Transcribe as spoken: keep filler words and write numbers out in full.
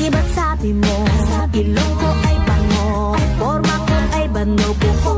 Di ba't sabi mo, ilong ko ay bango, forma ko ay bano, buhok